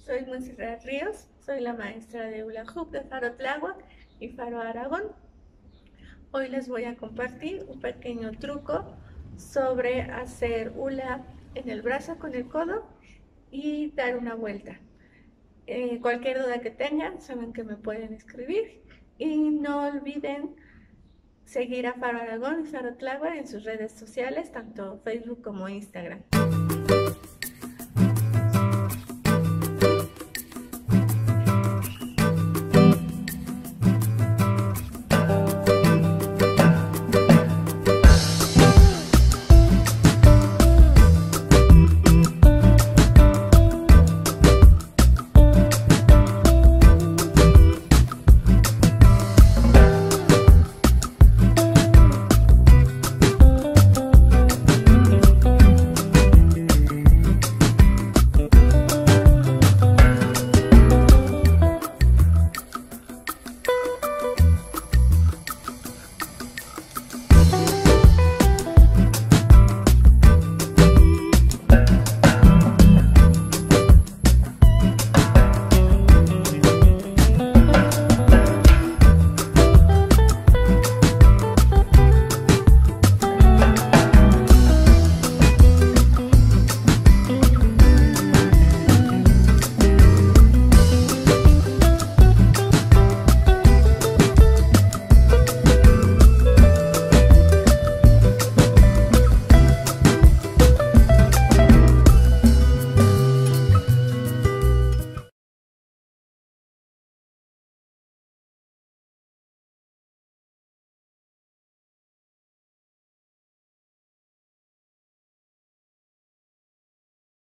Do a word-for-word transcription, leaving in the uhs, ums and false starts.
soy Montserrat Ríos, soy la maestra de Hula Hoop de Faro Tláhuac y Faro Aragón. Hoy les voy a compartir un pequeño truco sobre hacer hula en el brazo con el codo y dar una vuelta. Eh, cualquier duda que tengan, saben que me pueden escribir y no olviden seguir a Faro Aragón y Faro Tláhuac en sus redes sociales, tanto Facebook como Instagram.